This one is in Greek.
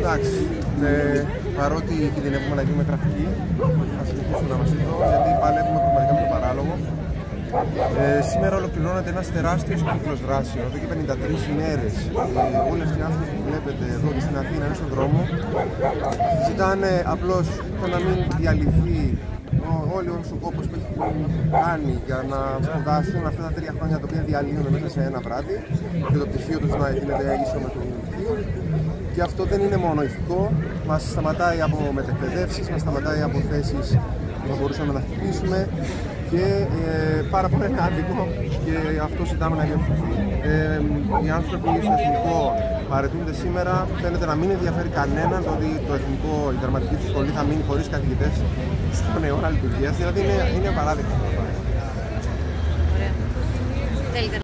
Εντάξει, παρότι κινδυνεύουμε να γίνουμε τραφικοί, θα συνεχίσουμε να είμαστε εδώ γιατί παλεύουμε πραγματικά με το παράλογο. Σήμερα ολοκληρώνεται ένας τεράστιος κύκλος δράσεων, εδώ και 53 ημέρες. Όλοι αυτοί οι άνθρωποι που βλέπετε εδώ και στην Αθήνα είναι στον δρόμο. Ζητάνε απλώς το να μην διαλυθεί όλοι ο κόπος που έχει κάνει για να σπουδάσουν αυτά τα 3 χρόνια τα οποία διαλύουν μέσα σε ένα βράδυ και το πτυχίο τους να γίνεται ίσο με το πτυχίο. Και αυτό δεν είναι μόνο ηθικό, μας σταματάει από μετεκπαιδεύσεις, μας σταματάει από θέσεις που θα μπορούσαμε να χτυπήσουμε και πάρα πολύ άδικο και αυτό ζητάμε να διορθωθεί. Οι άνθρωποι στο εθνικό παραιτούνται σήμερα, φαίνεται να μην ενδιαφέρει κανέναν, δηλαδή το εθνικό, η δραματική του σχολή θα μείνει χωρίς καθηγητές στον αιώνα λειτουργίας, δηλαδή είναι απαράδεκτο.